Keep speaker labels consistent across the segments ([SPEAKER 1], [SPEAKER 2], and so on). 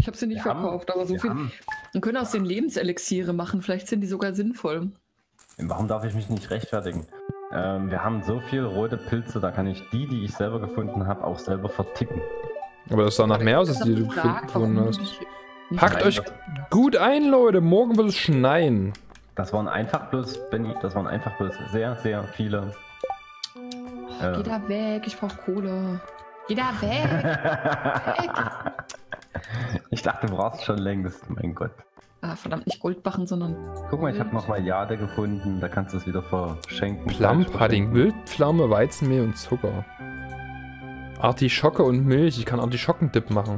[SPEAKER 1] Ich habe sie nicht verkauft, aber so viel. Man könnte aus den Lebenselixiere machen, vielleicht sind die sogar sinnvoll.
[SPEAKER 2] Warum darf ich mich nicht rechtfertigen? Wir haben so viele rote Pilze, da kann ich die ich selber gefunden habe, auch selber verticken.
[SPEAKER 3] Aber das sah nach mehr aus, als die du gefunden hast. Packt euch gut ein, Leute, morgen wird es schneien.
[SPEAKER 2] Das waren einfach bloß, Benny, das waren einfach bloß sehr, sehr viele.
[SPEAKER 1] Geh da weg, ich brauch Kohle. Geh da weg!
[SPEAKER 2] Ich dachte, du brauchst schon längst, mein Gott.
[SPEAKER 1] Ah, verdammt, nicht Goldbarren, sondern...
[SPEAKER 2] Guck mal, ich habe nochmal Jade gefunden, da kannst du es wieder verschenken.
[SPEAKER 3] Plumpudding, Wildpflaume, Weizenmehl und Zucker. Artischocke und Milch, ich kann Artischockendip machen.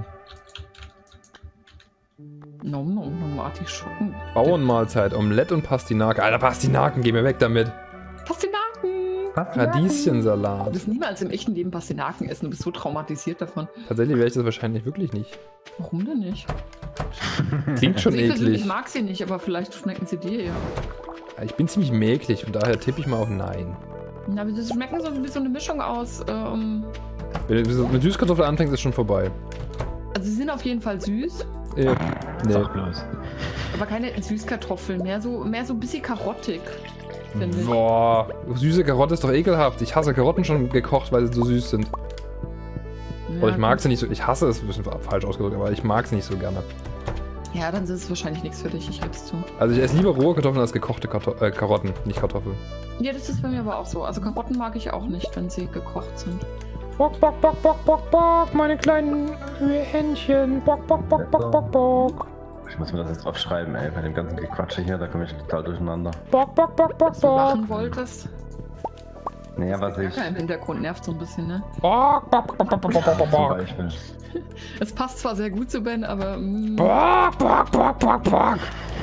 [SPEAKER 1] Nom, Artischocken.
[SPEAKER 3] Bauernmahlzeit, Omelette und Pastinake. Alter, Pastinaken, geh mir weg damit.
[SPEAKER 1] Pastinaken!
[SPEAKER 3] Radieschensalat.
[SPEAKER 1] Du wirst niemals im echten Leben Pastinaken essen, du bist so traumatisiert davon.
[SPEAKER 3] Tatsächlich werde ich das wahrscheinlich wirklich nicht.
[SPEAKER 1] Warum denn nicht?
[SPEAKER 3] Klingt schon eklig.
[SPEAKER 1] Ich mag sie nicht, aber vielleicht schmecken sie dir ja.
[SPEAKER 3] Ich bin ziemlich mäglich, von daher tippe ich mal auf Nein.
[SPEAKER 1] Na, aber das schmecken so wie so eine Mischung aus.
[SPEAKER 3] Wenn du mit Süßkartoffeln anfängst, ist schon vorbei.
[SPEAKER 1] Also sie sind auf jeden Fall süß.
[SPEAKER 3] Nee.
[SPEAKER 1] Aber keine Süßkartoffeln, mehr so ein bisschen karottig.
[SPEAKER 3] Boah, süße Karotte ist doch ekelhaft. Ich hasse Karotten schon gekocht, weil sie so süß sind.
[SPEAKER 1] Ja,
[SPEAKER 3] oder ich mag sie nicht so. Ich hasse es, ein bisschen falsch ausgedrückt, aber ich mag sie nicht so gerne.
[SPEAKER 1] Ja, dann ist es wahrscheinlich nichts für dich, ich gebe es zu.
[SPEAKER 3] Also ich esse lieber rohe Kartoffeln als gekochte Karotten, nicht Kartoffeln.
[SPEAKER 1] Ja, das ist bei mir aber auch so. Also Karotten mag ich auch nicht, wenn sie gekocht sind.
[SPEAKER 3] Bock, bock, bock, bock, bock, bock, meine kleinen Händchen. Bock, bock, bock, bock, bock, bock.
[SPEAKER 2] Ich muss mir das jetzt aufschreiben, ey, bei dem ganzen Gequatsche hier, da komme ich total durcheinander.
[SPEAKER 3] Bock, bock, bock, bock,
[SPEAKER 1] was du machen wolltest.
[SPEAKER 2] Naja, was ich...
[SPEAKER 1] Im Hintergrund nervt so ein bisschen, ne?
[SPEAKER 3] Bock, bock, bock, bock, bock, bock, bock.
[SPEAKER 2] Zum Beispiel.
[SPEAKER 1] Es passt zwar sehr gut zu Ben, aber...
[SPEAKER 3] Bock, bock, bock, bock, bock.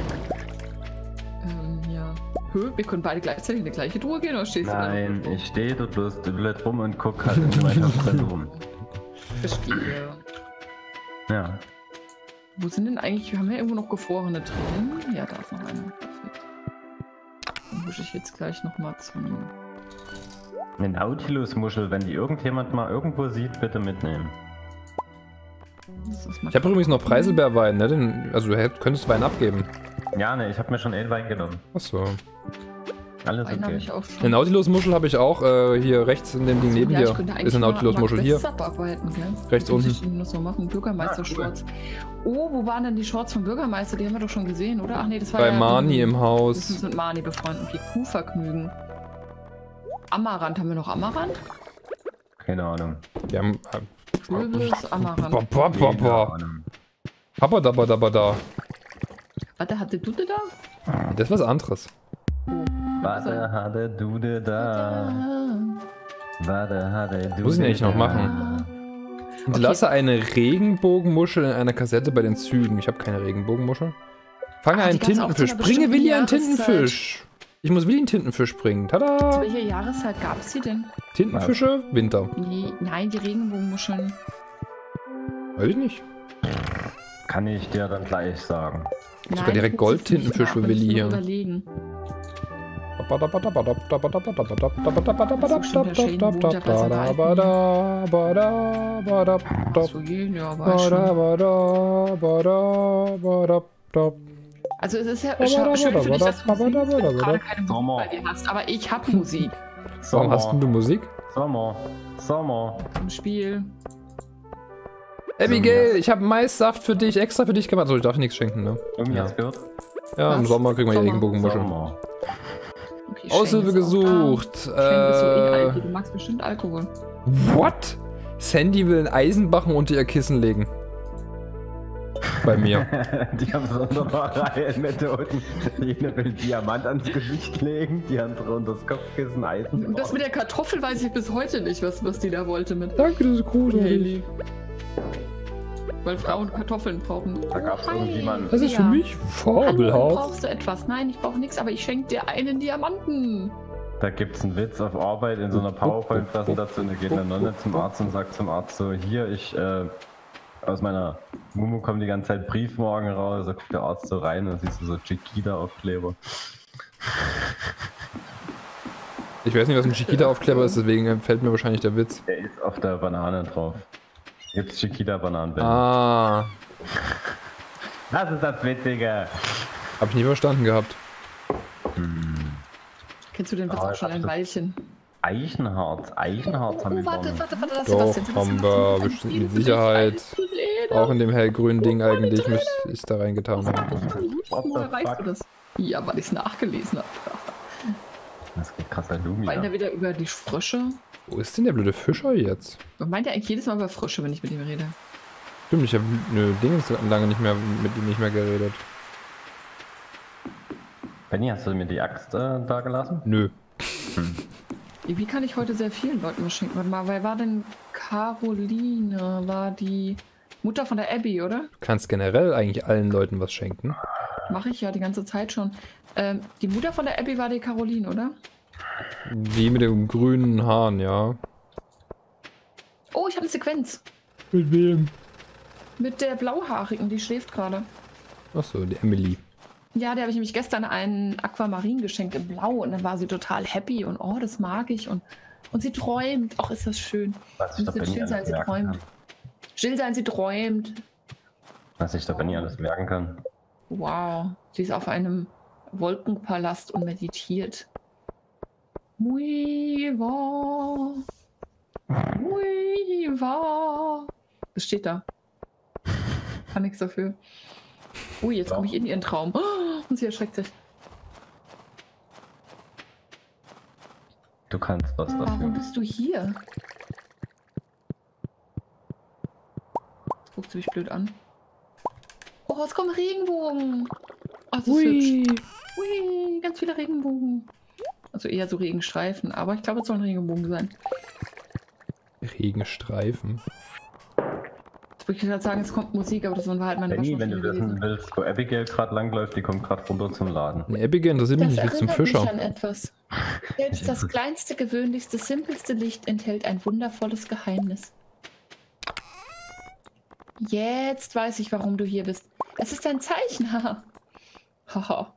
[SPEAKER 1] Ja. Wir können beide gleichzeitig in die gleiche Truhe gehen, oder stehst du da?
[SPEAKER 2] Nein, ich stehe dort bloß blöd rum und guck halt in meiner Fresse rum.
[SPEAKER 1] Verstehe.
[SPEAKER 2] Ja.
[SPEAKER 1] Wo sind denn eigentlich... Haben wir irgendwo noch gefrorene drin? Ja, da ist noch einer. Perfekt. Dann husche ich jetzt gleich nochmal zum...
[SPEAKER 2] Eine Nautilus-Muschel, wenn die irgendjemand mal irgendwo sieht, bitte mitnehmen.
[SPEAKER 3] Ich habe übrigens noch Preiselbeerwein, ne? Also du könntest Wein abgeben.
[SPEAKER 2] Ja, ne, ich habe mir schon Wein genommen.
[SPEAKER 3] Achso.
[SPEAKER 2] Alles
[SPEAKER 1] Wein
[SPEAKER 2] okay.
[SPEAKER 3] Eine Nautilus-Muschel habe ich auch, hier rechts in dem Ding neben dir. Ist eine Nautilus-Muschel hier. Rechts unten.
[SPEAKER 1] Ich muss noch machen, Bürgermeister-Shorts. Oh, wo waren denn die Shorts vom Bürgermeister? Die haben wir doch schon gesehen, oder? Ach nee, das war
[SPEAKER 3] bei
[SPEAKER 1] ja... Bei
[SPEAKER 3] Mani im Haus.
[SPEAKER 1] Wir sind mit Mani befreundet. Okay, Kuhvergnügen. Amaranth, haben wir noch Amaranth?
[SPEAKER 2] Keine Ahnung.
[SPEAKER 3] Wir haben...
[SPEAKER 1] Kürbis, Amaranth.
[SPEAKER 3] Habadabadabada.
[SPEAKER 1] Warte, hatte Dude da?
[SPEAKER 3] Das ist was anderes.
[SPEAKER 2] Warte, hatte Dude da. Warte, hatte Dude.
[SPEAKER 3] Muss ich eigentlich noch machen. Hinterlasse eine Regenbogenmuschel in einer Kassette bei den Zügen. Ich habe keine Regenbogenmuschel. Fange einen Tintenfisch. Bringe Willi einen Tintenfisch. Ich muss Willi einen Tintenfisch bringen. Tada!
[SPEAKER 1] Zu welcher Jahreszeit gab es die denn?
[SPEAKER 3] Tintenfische? Winter.
[SPEAKER 1] Nee, nein, die Regenbogenmuscheln.
[SPEAKER 3] Weiß ich nicht.
[SPEAKER 2] Kann ich dir dann gleich sagen.
[SPEAKER 3] Nein, sogar direkt Gold-Tintenfisch für Willi hier.
[SPEAKER 1] Überlegen. Also es ist ja schön für dich, dass du gerade keine Musik bei dir hast, aber ich habe Musik.
[SPEAKER 3] Warum hast du Musik?
[SPEAKER 2] Sommer.
[SPEAKER 1] Im Spiel.
[SPEAKER 3] Abigail, ich habe Maissaft für dich, extra für dich gemacht. So, ich darf nichts schenken, ne?
[SPEAKER 2] Irgendwie hast gehört?
[SPEAKER 3] Ja, im Sommer kriegen wir die Regenbogenmuscheln.
[SPEAKER 1] Okay,
[SPEAKER 3] Aushilfe gesucht.
[SPEAKER 1] Du magst bestimmt Alkohol.
[SPEAKER 3] What? Sandy will ein Eisenbachen unter ihr Kissen legen. Bei mir.
[SPEAKER 2] Die haben sonderbare Methoden. Die eine will Diamant ans Gesicht legen, die andere unter das Kopfkissen Eisen.
[SPEAKER 1] Das mit der Kartoffel weiß ich bis heute nicht, was die da wollte mit.
[SPEAKER 3] Danke, das ist cool.
[SPEAKER 1] Haley. Weil Frauen Kartoffeln brauchen.
[SPEAKER 2] Da gab's irgendjemanden.
[SPEAKER 3] Das ist für mich fabelhaft.
[SPEAKER 1] Brauchst du etwas? Nein, ich brauche nichts, aber ich schenke dir einen Diamanten.
[SPEAKER 2] Da gibt's einen Witz auf Arbeit in so einer PowerPoint-Präsentation. Da geht eine Nonne zum Arzt und sagt zum Arzt so, hier, aus meiner Mumu kommen die ganze Zeit Briefmarken raus. Da guckt der Arzt so rein und siehst du so Chiquita-Aufkleber.
[SPEAKER 3] Ich weiß nicht, was ein Chiquita-Aufkleber ist, deswegen fällt mir wahrscheinlich der Witz.
[SPEAKER 2] Der ist auf der Banane drauf. Gibt's Chiquita-Bananen?
[SPEAKER 3] Ah.
[SPEAKER 2] Das ist das Witzige.
[SPEAKER 3] Hab ich nie verstanden gehabt.
[SPEAKER 1] Kennst du den Witz auch schon ein Weilchen?
[SPEAKER 2] Eichenharz haben wir
[SPEAKER 1] Warte,
[SPEAKER 2] gar nicht.
[SPEAKER 1] lass
[SPEAKER 3] Doch,
[SPEAKER 1] Sebastian,
[SPEAKER 3] haben wir bestimmt mit Sicherheit. Auch in dem hellgrünen Ding eigentlich müsste ich es da reingetan haben.
[SPEAKER 1] Woher weißt du das? Ja, weil ich es nachgelesen habe.
[SPEAKER 2] Das geht krasser Lumi.
[SPEAKER 1] Meint er wieder über die Frösche?
[SPEAKER 3] Wo ist denn der blöde Fischer jetzt?
[SPEAKER 1] Meint er eigentlich jedes Mal über Frösche, wenn ich mit ihm rede?
[SPEAKER 3] Stimmt, ich habe Dinge lange nicht mehr mit ihm nicht mehr geredet.
[SPEAKER 2] Benni, hast du mir die Axt da gelassen?
[SPEAKER 3] Nö.
[SPEAKER 1] Wie kann ich heute sehr vielen Leuten was schenken? Warte mal, wer war denn Caroline? War die Mutter von der Abby, oder?
[SPEAKER 3] Du kannst generell eigentlich allen Leuten was schenken.
[SPEAKER 1] Mache ich ja die ganze Zeit schon. Die Mutter von der Abby war die Caroline, oder?
[SPEAKER 3] Die mit den grünen Haaren, ja.
[SPEAKER 1] Oh, ich habe eine Sequenz.
[SPEAKER 3] Mit wem?
[SPEAKER 1] Mit der Blauhaarigen, die schläft gerade.
[SPEAKER 3] Achso, die Emily.
[SPEAKER 1] Ja, der habe ich nämlich gestern einen Aquamarin geschenkt in Blau und dann war sie total happy und oh, das mag ich und sie träumt. Ach, ist das schön.
[SPEAKER 2] Was ich da Benni
[SPEAKER 1] Still sein,
[SPEAKER 2] alles
[SPEAKER 1] sie
[SPEAKER 2] merken
[SPEAKER 1] träumt.
[SPEAKER 2] kann.
[SPEAKER 1] Still sein, sie träumt.
[SPEAKER 2] Was ich da Benni alles merken kann.
[SPEAKER 1] Wow, sie ist auf einem Wolkenpalast und meditiert. Muiva. Muiva. Das steht da. Kann nichts dafür. Ui, jetzt komme ich in ihren Traum. Und sie erschreckt sich.
[SPEAKER 2] Du kannst was
[SPEAKER 1] Warum
[SPEAKER 2] dafür.
[SPEAKER 1] bist du hier? Jetzt guckt sie mich blöd an. Oh, es kommen Regenbogen. Oh, das ist hübsch. Ui, ganz viele Regenbogen. Also eher so Regenstreifen, aber ich glaube, es sollen Regenbogen sein.
[SPEAKER 3] Regenstreifen.
[SPEAKER 1] Jetzt wollte ich gerade sagen, es kommt Musik, aber das war halt meine
[SPEAKER 2] Benni, wenn du
[SPEAKER 1] Waschmaschine
[SPEAKER 2] wissen
[SPEAKER 1] gewesen.
[SPEAKER 2] willst, wo Abigail gerade langläuft, die kommt gerade runter zum Laden.
[SPEAKER 3] Eine Abigail interessiert mich nicht, wie zum Fischer.
[SPEAKER 1] Mich an etwas. Selbst das kleinste, gewöhnlichste, simpelste Licht enthält ein wundervolles Geheimnis. Jetzt weiß ich, warum du hier bist. Es ist ein Zeichen, haha. Haha.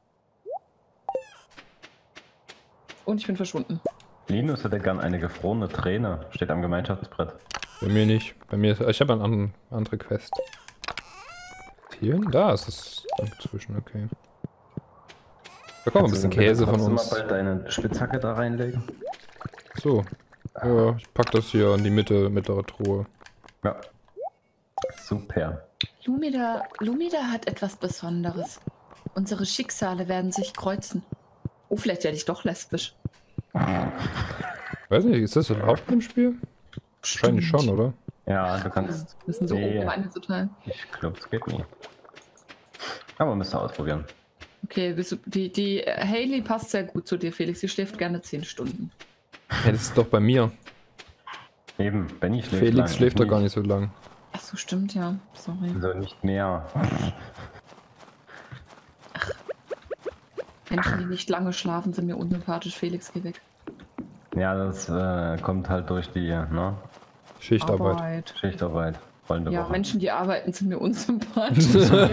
[SPEAKER 1] Und ich bin verschwunden.
[SPEAKER 2] Linus hätte gern eine gefrorene Träne. Steht am Gemeinschaftsbrett.
[SPEAKER 3] Bei mir nicht. Bei mir ist, ich habe eine andere Quest. Hier? Da ist es inzwischen, okay. Da kommt ein bisschen Käse von uns.
[SPEAKER 2] Kannst du mal bald deine Spitzhacke da reinlegen?
[SPEAKER 3] So. Ja, ich pack das hier in die mittlere Truhe.
[SPEAKER 2] Ja. Super.
[SPEAKER 1] Lumida hat etwas Besonderes. Unsere Schicksale werden sich kreuzen. Oh, vielleicht werde ich doch lesbisch.
[SPEAKER 3] Weiß nicht, ist das überhaupt im Spiel? Wahrscheinlich schon, oder?
[SPEAKER 2] Ja, du kannst.
[SPEAKER 1] Müssen so
[SPEAKER 2] Nee.
[SPEAKER 1] oben eine zu teilen.
[SPEAKER 2] Ich glaube, es geht nicht. Aber müsst ihr ausprobieren.
[SPEAKER 1] Okay, die Hailey passt sehr gut zu dir, Felix. Sie schläft gerne 10 Stunden.
[SPEAKER 3] Ja, das ist doch bei mir.
[SPEAKER 2] Eben, Benni schläft
[SPEAKER 3] Felix
[SPEAKER 2] lang,
[SPEAKER 3] schläft
[SPEAKER 2] ich
[SPEAKER 3] doch gar nicht so lang.
[SPEAKER 1] Ach so, stimmt ja. Sorry.
[SPEAKER 2] So nicht mehr.
[SPEAKER 1] Menschen, die nicht lange schlafen, sind mir unsympathisch. Felix, geh weg.
[SPEAKER 2] Ja, das kommt halt durch die
[SPEAKER 3] Schichtarbeit.
[SPEAKER 2] Schichtarbeit. Rollende
[SPEAKER 1] Ja,
[SPEAKER 2] Woche.
[SPEAKER 1] Menschen, die arbeiten, sind mir unsympathisch.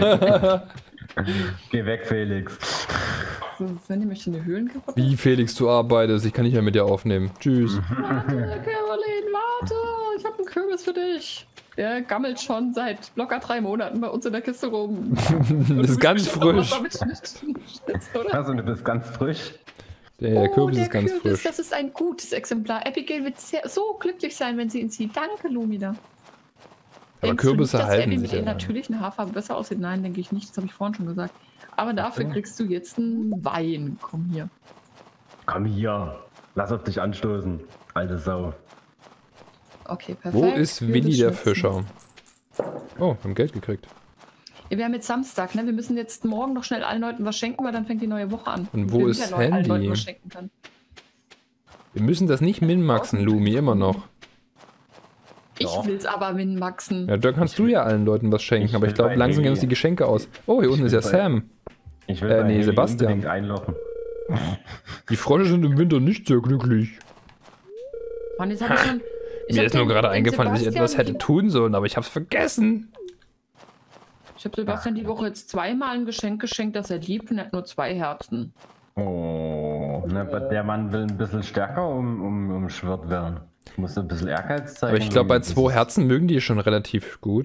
[SPEAKER 2] Geh weg, Felix.
[SPEAKER 1] So, sind die mich in die Höhlen kaputt?
[SPEAKER 3] Wie, Felix, du arbeitest? Ich kann nicht mehr mit dir aufnehmen. Tschüss.
[SPEAKER 1] Warte, Caroline, warte! Ich habe einen Kürbis für dich. Der gammelt schon seit locker 3 Monaten bei uns in der Kiste rum.
[SPEAKER 3] Das ist ganz frisch.
[SPEAKER 2] Also, du bist ganz frisch.
[SPEAKER 3] Der Kürbis
[SPEAKER 1] der
[SPEAKER 3] ist ganz
[SPEAKER 1] Kürbis,
[SPEAKER 3] frisch.
[SPEAKER 1] das ist ein gutes Exemplar. Abigail wird so glücklich sein, wenn sie ihn sieht. Danke, Lumida.
[SPEAKER 3] Aber
[SPEAKER 1] Denkst du
[SPEAKER 3] Kürbisse
[SPEAKER 1] nicht, dass
[SPEAKER 3] halten
[SPEAKER 1] Abby
[SPEAKER 3] sich
[SPEAKER 1] mit
[SPEAKER 3] ja.
[SPEAKER 1] der natürlichen Haarfarbe besser aussieht? Nein, denke ich nicht. Das habe ich vorhin schon gesagt. Aber dafür kriegst du jetzt einen Wein. Komm hier.
[SPEAKER 2] Komm hier. Lass auf dich anstoßen. Alte Sau.
[SPEAKER 1] Okay, perfekt.
[SPEAKER 3] Wo ist Willi der
[SPEAKER 1] Kürbisschnitzen.
[SPEAKER 3] Fischer? Oh, wir haben Geld gekriegt.
[SPEAKER 1] Ja, wir haben jetzt Samstag, ne? Wir müssen jetzt morgen noch schnell allen Leuten was schenken, weil dann fängt die neue Woche an.
[SPEAKER 3] Und wo
[SPEAKER 1] wir
[SPEAKER 3] ist
[SPEAKER 1] wieder allen
[SPEAKER 3] Handy?
[SPEAKER 1] Leuten was schenken können.
[SPEAKER 3] Wir müssen das nicht minmaxen, Lumi, immer noch.
[SPEAKER 1] Ich
[SPEAKER 2] Doch.
[SPEAKER 1] will's aber minmaxen.
[SPEAKER 3] Ja, da kannst du ja allen Leuten was schenken,
[SPEAKER 2] Ich
[SPEAKER 3] aber ich
[SPEAKER 2] will
[SPEAKER 3] glaube,
[SPEAKER 2] bei
[SPEAKER 3] langsam gehen uns
[SPEAKER 2] Willi.
[SPEAKER 3] die Geschenke aus. Oh, hier unten ist ja
[SPEAKER 2] will bei-
[SPEAKER 3] Sam.
[SPEAKER 2] Ich will
[SPEAKER 3] Nee,
[SPEAKER 2] bei Haley
[SPEAKER 3] Sebastian.
[SPEAKER 2] unbedingt einloggen.
[SPEAKER 3] Die Frösche sind im Winter nicht sehr glücklich.
[SPEAKER 1] Mann, jetzt hab ich schon,
[SPEAKER 3] Mir ist nur gerade eingefallen, dass ich etwas hätte tun sollen, aber ich hab's vergessen.
[SPEAKER 1] Ich habe Sebastian die Woche jetzt 2-mal ein Geschenk geschenkt, das er liebt und er hat nur 2 Herzen.
[SPEAKER 2] Oh, ne, der Mann will ein bisschen stärker umschwirrt werden. Muss ein bisschen Ehrgeiz zeigen.
[SPEAKER 3] Aber ich glaube, bei
[SPEAKER 2] Das
[SPEAKER 3] 2
[SPEAKER 2] ist-
[SPEAKER 3] Herzen mögen die schon relativ gut.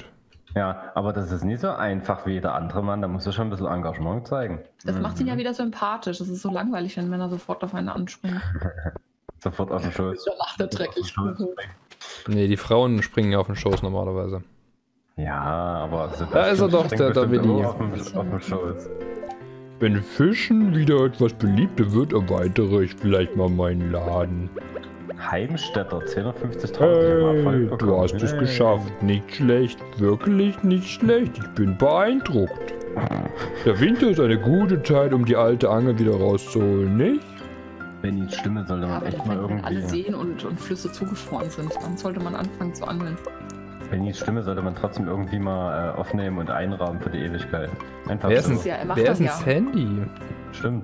[SPEAKER 2] Ja, aber das ist nicht so einfach wie jeder andere Mann, da musst du schon ein bisschen Engagement zeigen.
[SPEAKER 1] Das macht ihn ja wieder sympathisch. Das ist so langweilig, wenn Männer sofort auf einen anspringen.
[SPEAKER 2] Sofort auf den Schoß.
[SPEAKER 1] Da lacht er dreckig.
[SPEAKER 3] Nee, die Frauen springen ja auf den Schoß normalerweise.
[SPEAKER 2] Ja, aber
[SPEAKER 3] Da ist er doch, der Willi.
[SPEAKER 2] Auf dem Schoß.
[SPEAKER 3] Wenn Fischen wieder etwas beliebter wird, erweitere ich vielleicht mal meinen Laden.
[SPEAKER 2] Heimstädter, 250.000.
[SPEAKER 3] Hey, du hast es geschafft. Nicht schlecht, wirklich nicht schlecht. Ich bin beeindruckt. Der Winter ist eine gute Zeit, um die alte Angel wieder rauszuholen, nicht?
[SPEAKER 2] Bennys Stimme sollte man
[SPEAKER 1] Aber
[SPEAKER 2] echt mal
[SPEAKER 1] wenn alle
[SPEAKER 2] irgendwie...
[SPEAKER 1] Seen und Flüsse zugefroren sind, dann sollte man anfangen zu angeln.
[SPEAKER 2] Bennys Stimme sollte man trotzdem irgendwie mal aufnehmen und einrahmen für die Ewigkeit. Einfach
[SPEAKER 3] Wer ist
[SPEAKER 2] so.
[SPEAKER 3] ein,
[SPEAKER 1] Ja, er macht
[SPEAKER 3] wer
[SPEAKER 1] das
[SPEAKER 3] ist ein
[SPEAKER 1] ja.
[SPEAKER 3] Sandy?
[SPEAKER 2] Stimmt.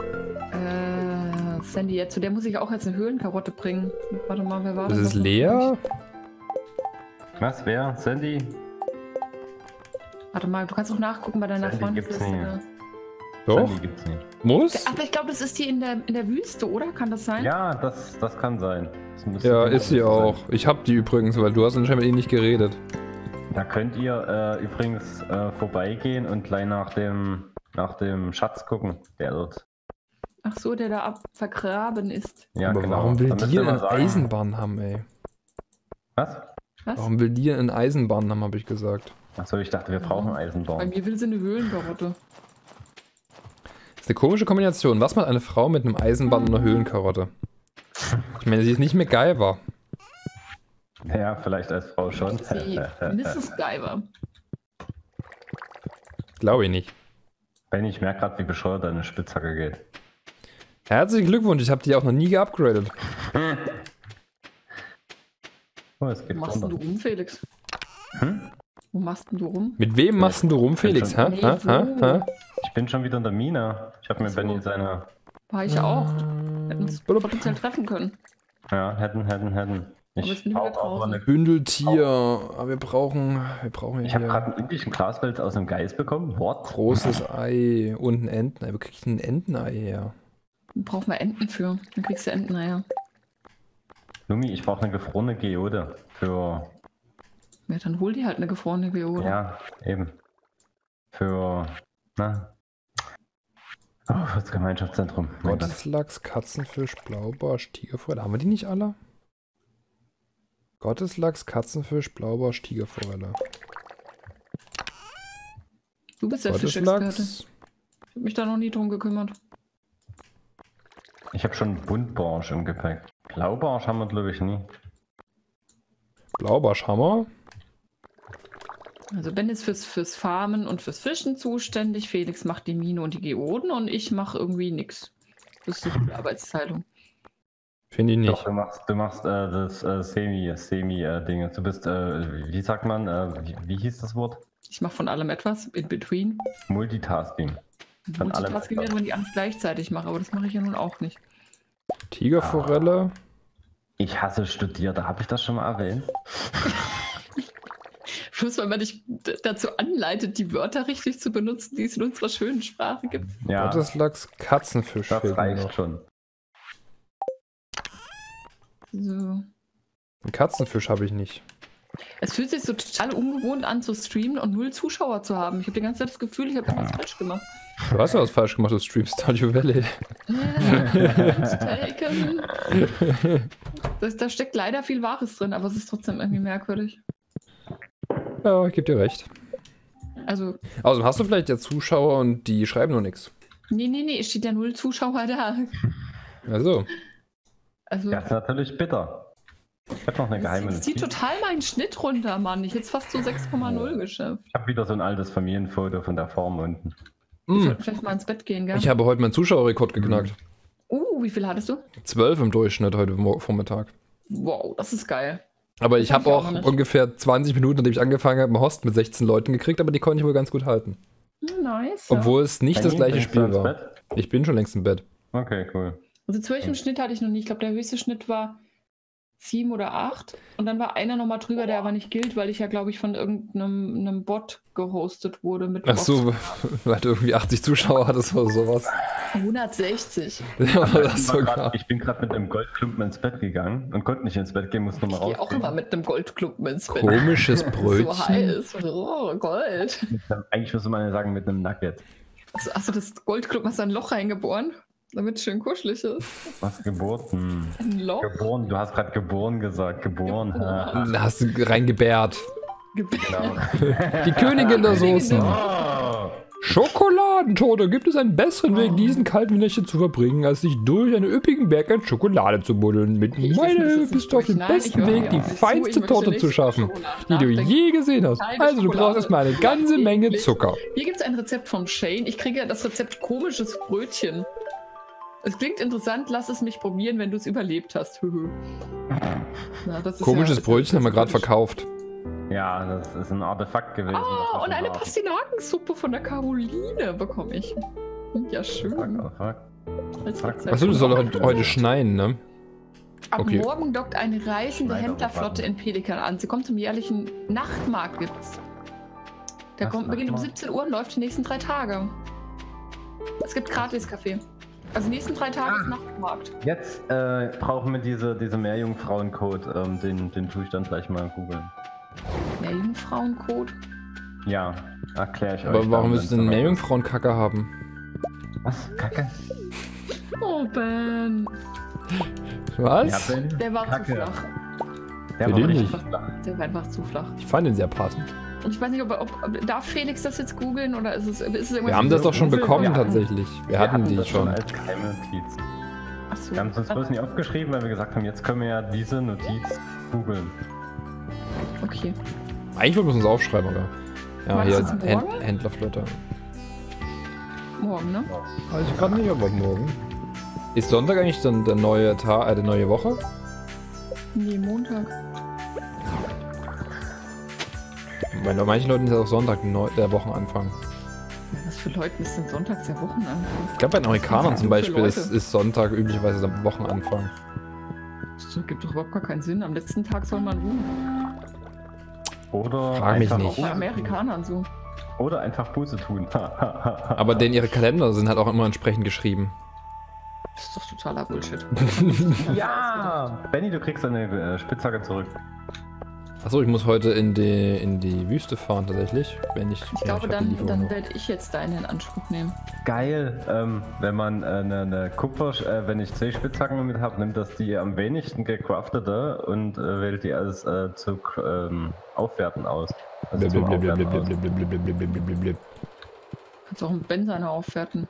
[SPEAKER 1] Sandy, jetzt, zu der muss ich auch jetzt eine Höhlenkarotte bringen. Warte mal, wer war
[SPEAKER 3] Das
[SPEAKER 1] das?
[SPEAKER 3] ist Lea?
[SPEAKER 2] Was, wer? Sandy?
[SPEAKER 1] Warte mal, du kannst auch nachgucken bei deiner
[SPEAKER 2] Sandy gibt's
[SPEAKER 1] Freundin.
[SPEAKER 2] nicht.
[SPEAKER 3] Doch?
[SPEAKER 2] Sandy gibt's nicht.
[SPEAKER 3] Muss?
[SPEAKER 1] Aber ich glaube, das ist die in der Wüste, oder? Kann das sein?
[SPEAKER 2] Ja, das kann sein. Das müsste
[SPEAKER 3] Ja,
[SPEAKER 2] genau
[SPEAKER 3] ist sie
[SPEAKER 2] so
[SPEAKER 3] auch.
[SPEAKER 2] sein.
[SPEAKER 3] Ich hab die übrigens, weil du hast anscheinend mit ihnen nicht geredet.
[SPEAKER 2] Da könnt ihr übrigens vorbeigehen und gleich nach dem Schatz gucken, der dort.
[SPEAKER 1] Ach so, der da vergraben ist.
[SPEAKER 2] Ja,
[SPEAKER 3] Aber
[SPEAKER 2] genau.
[SPEAKER 3] warum will
[SPEAKER 2] Da müsst
[SPEAKER 3] die
[SPEAKER 2] ihr mal
[SPEAKER 3] eine
[SPEAKER 2] sagen-
[SPEAKER 3] Eisenbahn haben, ey?
[SPEAKER 2] Was?
[SPEAKER 1] Was?
[SPEAKER 3] Warum will die eine Eisenbahn haben, habe ich gesagt.
[SPEAKER 2] Achso, ich dachte, wir brauchen
[SPEAKER 1] Bei
[SPEAKER 2] Eisenbahn.
[SPEAKER 1] mir will sie eine Höhlenkarotte.
[SPEAKER 3] Das ist eine komische Kombination. Was macht eine Frau mit einem Eisenbahn und einer Höhlenkarotte? Ich meine, sie ist nicht MacGyver.
[SPEAKER 2] Ja, vielleicht als Frau schon.
[SPEAKER 1] Sie Mrs. Guyver.
[SPEAKER 3] Glaube ich nicht.
[SPEAKER 2] Benny, ich merke gerade, wie bescheuert deine Spitzhacke geht.
[SPEAKER 3] Herzlichen Glückwunsch, ich habe die auch noch nie geupgradet.
[SPEAKER 2] Oh, es
[SPEAKER 1] Wo
[SPEAKER 2] geht
[SPEAKER 1] machst denn du
[SPEAKER 2] runter.
[SPEAKER 1] rum, Felix?
[SPEAKER 2] Hm?
[SPEAKER 1] Wo machst denn du rum?
[SPEAKER 3] Mit wem machst denn du rum, Felix?
[SPEAKER 2] schon-
[SPEAKER 3] Hä?
[SPEAKER 1] Nee,
[SPEAKER 3] Hä?
[SPEAKER 1] wo?
[SPEAKER 3] Hä? Hä?
[SPEAKER 2] Ich bin schon wieder in der Mine. Ich habe mir
[SPEAKER 1] Ach so.
[SPEAKER 2] Benny seine...
[SPEAKER 1] War ich ja auch. Hätten uns potenziell treffen können.
[SPEAKER 2] Ja, hätten.
[SPEAKER 1] Aber jetzt
[SPEAKER 2] Ich
[SPEAKER 1] bin ich wieder
[SPEAKER 2] brauche aber
[SPEAKER 1] draußen.
[SPEAKER 2] eine...
[SPEAKER 3] Bündeltier. Aber wir brauchen
[SPEAKER 2] Ich habe
[SPEAKER 3] hier
[SPEAKER 2] gerade endlich ein Glasbild aus dem Geist bekommen. What?
[SPEAKER 3] großes Ei und ein Entenei. Wo krieg ich denn ein Entenei her?
[SPEAKER 1] Brauchen wir Enten für. Dann kriegst du Enteneier.
[SPEAKER 2] Lumi, ich brauche eine gefrorene Geode für...
[SPEAKER 1] Ja, dann hol die halt eine gefrorene Geode.
[SPEAKER 2] Ja, eben. Für... Na? Oh, fürs Gemeinschaftszentrum. Mein Gott.
[SPEAKER 3] Gotteslachs, Katzenfisch, Blaubarsch, Tigerforelle. Haben wir die nicht alle? Gotteslachs, Katzenfisch, Blaubarsch, Tigerforelle.
[SPEAKER 1] Du bist der Fischexperte.
[SPEAKER 3] Gotteslachs.
[SPEAKER 1] Ich hab mich da noch nie drum gekümmert.
[SPEAKER 2] Ich habe schon Buntbarsch im Gepäck. Blaubarsch haben wir, glaube ich, nie.
[SPEAKER 3] Blaubarschhammer.
[SPEAKER 1] Also Ben ist fürs Farmen und fürs Fischen zuständig. Felix macht die Mine und die Geoden und ich mache irgendwie nix. Das ist so die Arbeitsteilung.
[SPEAKER 3] Finde ich
[SPEAKER 2] Doch,
[SPEAKER 3] nicht.
[SPEAKER 2] du machst das Semi-Dinge. Du bist, wie sagt man, wie hieß das Wort?
[SPEAKER 1] Ich mache von allem etwas, in between.
[SPEAKER 2] Multitasking. Von allem
[SPEAKER 1] Multitasking wäre,
[SPEAKER 2] etwas.
[SPEAKER 1] wenn ich alles gleichzeitig mache, aber das mache ich ja nun auch nicht.
[SPEAKER 3] Tigerforelle.
[SPEAKER 2] Ich hasse Studierte. Habe ich das schon mal erwähnt?
[SPEAKER 1] Bloß weil man dich dazu anleitet, die Wörter richtig zu benutzen, die es in unserer schönen Sprache gibt.
[SPEAKER 2] Ja,
[SPEAKER 3] Gotteslachs, Katzenfisch.
[SPEAKER 2] das
[SPEAKER 3] fehlt mir
[SPEAKER 2] reicht
[SPEAKER 3] noch.
[SPEAKER 2] schon.
[SPEAKER 1] So.
[SPEAKER 3] Einen Katzenfisch habe ich nicht.
[SPEAKER 1] Es fühlt sich so total ungewohnt an zu streamen und 0 Zuschauer zu haben. Ich habe die ganze Zeit das Gefühl, ich habe irgendwas falsch gemacht.
[SPEAKER 3] Du hast ja was falsch gemacht, du streamst Stardew Valley.
[SPEAKER 1] Taken. Da steckt leider viel Wahres drin, aber es ist trotzdem irgendwie merkwürdig.
[SPEAKER 3] Ja, ich gebe dir recht.
[SPEAKER 1] Also,
[SPEAKER 3] Außerdem hast du vielleicht ja Zuschauer und die schreiben nur nichts.
[SPEAKER 1] nee, es steht ja 0 Zuschauer da.
[SPEAKER 3] Also,
[SPEAKER 1] Also,
[SPEAKER 2] Das ist natürlich bitter. Ich habe noch eine geheime
[SPEAKER 1] das zieht
[SPEAKER 2] Notiz.
[SPEAKER 1] total meinen Schnitt runter, Mann. Ich hätte fast so 6,0 geschafft.
[SPEAKER 2] Ich habe wieder so ein altes Familienfoto von der Farm unten.
[SPEAKER 1] Wir
[SPEAKER 3] mh,
[SPEAKER 1] sollten vielleicht mal ins Bett gehen, gell?
[SPEAKER 3] ich habe heute meinen Zuschauerrekord geknackt.
[SPEAKER 1] Wie viel hattest du?
[SPEAKER 3] 12 im Durchschnitt heute Vormittag.
[SPEAKER 1] Wow, das ist geil.
[SPEAKER 3] Aber
[SPEAKER 1] Das
[SPEAKER 3] ich
[SPEAKER 1] hab
[SPEAKER 3] habe
[SPEAKER 1] ich
[SPEAKER 3] auch
[SPEAKER 1] auch noch nicht.
[SPEAKER 3] ungefähr 20 Minuten, nachdem ich angefangen habe, einen Host mit 16 Leuten gekriegt, aber die konnte ich wohl ganz gut halten.
[SPEAKER 1] Nice.
[SPEAKER 3] Obwohl es nicht das
[SPEAKER 2] Benni,
[SPEAKER 3] gleiche
[SPEAKER 2] bringst du
[SPEAKER 3] Spiel
[SPEAKER 2] ins
[SPEAKER 3] war.
[SPEAKER 2] Bett?
[SPEAKER 3] Ich bin schon längst im Bett.
[SPEAKER 2] Okay, cool.
[SPEAKER 1] Also 12 im Schnitt hatte ich noch nie. Ich glaube, der höchste Schnitt war 7 oder 8. Und dann war einer nochmal drüber, der aber nicht gilt, weil ich ja, glaube ich, von irgendeinem Bot gehostet wurde. Mit
[SPEAKER 3] Ach so, weil du irgendwie 80 Zuschauer hattest oder sowas.
[SPEAKER 1] 160.
[SPEAKER 3] Ja, das sogar.
[SPEAKER 2] Ich bin gerade mit einem Goldklumpen ins Bett gegangen und konnte nicht ins Bett gehen, musste nochmal raus.
[SPEAKER 1] Ich gehe auch immer mit einem Goldklumpen ins Bett.
[SPEAKER 3] Komisches Brötchen.
[SPEAKER 1] So heiß. Oh, Gold.
[SPEAKER 2] Eigentlich müsste man ja sagen mit einem Nugget.
[SPEAKER 1] Hast du das Goldklumpen, hast du ein Loch reingeboren? Damit es schön kuschelig ist.
[SPEAKER 2] Was geboren?
[SPEAKER 1] Ein Loch?
[SPEAKER 2] Geboren, du hast gerade geboren gesagt. Geboren.
[SPEAKER 3] Da hast du reingebärt.
[SPEAKER 2] Genau.
[SPEAKER 3] Die Königin der Soßen.
[SPEAKER 2] Oh.
[SPEAKER 3] Schokoladentorte. Gibt es einen besseren Weg, diesen kalten Winterchen zu verbringen, als sich durch einen üppigen Berg an Schokolade zu buddeln? Mit meiner Hilfe bist du auf dem besten Weg, die feinste Torte zu schaffen, die du je gesehen hast. Also du brauchst erstmal eine ganze Menge Zucker.
[SPEAKER 1] Hier gibt es ein Rezept von Shane. Ich kriege ja das Rezept komisches Brötchen. Es klingt interessant, lass es mich probieren, wenn du es überlebt hast. Na, das ist
[SPEAKER 3] Komisches Brötchen haben wir gerade verkauft.
[SPEAKER 2] Ja, das ist ein Artefakt gewesen.
[SPEAKER 1] Ah, und eine Pastinakensuppe von der Caroline bekomme ich. Ja, schön.
[SPEAKER 3] Achso, du sollst heute schneien, ne?
[SPEAKER 1] Ab morgen dockt eine reisende Händlerflotte in Pelikan an. Sie kommt zum jährlichen Nachtmarkt, gibt's. Der beginnt um 17 Uhr und läuft die nächsten 3 Tage. Es gibt Gratis-Kaffee. Also die nächsten 3 Tage ist Nachtmarkt.
[SPEAKER 2] Jetzt brauchen wir diese Meerjungfrauen-Code. Den tue ich dann gleich mal googeln.
[SPEAKER 1] Meerjungfrauen-Code?
[SPEAKER 2] Ja, erkläre ich euch.
[SPEAKER 3] Aber warum müsst ihr eine Meerjungfrauen-Kacke haben?
[SPEAKER 2] Was? Kacke?
[SPEAKER 1] Oh, Ben.
[SPEAKER 3] Was?
[SPEAKER 2] Ja, Ben.
[SPEAKER 1] Der war
[SPEAKER 2] Kacke.
[SPEAKER 1] zu flach.
[SPEAKER 2] Der
[SPEAKER 3] war richtig
[SPEAKER 2] flach.
[SPEAKER 1] Der war einfach zu flach.
[SPEAKER 3] Ich fand den sehr passend.
[SPEAKER 1] Und ich weiß nicht, ob darf Felix das jetzt googeln oder ist es irgendwas?
[SPEAKER 3] Wir haben das doch schon bekommen,
[SPEAKER 2] Ja.
[SPEAKER 3] tatsächlich. Wir hatten die
[SPEAKER 2] das
[SPEAKER 3] schon.
[SPEAKER 2] als geheime Notiz.
[SPEAKER 1] Achso.
[SPEAKER 2] Wir haben es uns bloß nicht aufgeschrieben, weil wir gesagt haben, jetzt können wir ja diese Notiz googeln.
[SPEAKER 1] Okay.
[SPEAKER 3] Eigentlich wollten wir es uns aufschreiben, oder? Ja,
[SPEAKER 1] Wann
[SPEAKER 3] hier
[SPEAKER 1] ist es morgen?
[SPEAKER 3] Händlerflotte.
[SPEAKER 1] Morgen, ne?
[SPEAKER 3] Weiß ich gerade nicht, aber morgen. Ist Sonntag eigentlich dann der neue Tag, die neue Woche?
[SPEAKER 1] Nee, Montag.
[SPEAKER 3] Bei manchen Leuten ist ja auch Sonntag der Wochenanfang.
[SPEAKER 1] Was für Leute ist denn sonntags der Wochenanfang?
[SPEAKER 3] Ich glaube, bei den Amerikanern zum
[SPEAKER 1] für
[SPEAKER 3] Beispiel
[SPEAKER 1] Leute?
[SPEAKER 3] ist Sonntag üblicherweise der Wochenanfang.
[SPEAKER 1] Das gibt doch überhaupt gar keinen Sinn. Am letzten Tag soll man ruhen.
[SPEAKER 2] Oder
[SPEAKER 3] Frag mich
[SPEAKER 2] einfach
[SPEAKER 3] nicht.
[SPEAKER 1] Bei
[SPEAKER 2] Buße
[SPEAKER 1] Amerikanern so.
[SPEAKER 2] tun. Oder einfach Buße tun.
[SPEAKER 3] Aber denn ihre Kalender sind halt auch immer entsprechend geschrieben.
[SPEAKER 1] Das ist doch totaler Bullshit.
[SPEAKER 2] Ja! Benny, du kriegst deine Spitzhacke zurück.
[SPEAKER 3] Achso, ich muss heute in die Wüste fahren tatsächlich. Wenn ich
[SPEAKER 1] glaube,
[SPEAKER 3] hab die Lieferung
[SPEAKER 1] dann
[SPEAKER 3] noch.
[SPEAKER 1] werde ich jetzt deinen in Anspruch nehmen.
[SPEAKER 2] Geil, wenn man eine Kupfer, wenn ich 10 Spitzhacken mit habe, nimmt das die am wenigsten gecraftete und wählt die als zu Aufwerten aus. Also zum Aufwerten aus.
[SPEAKER 1] Kannst auch einen Ben seiner aufwerten.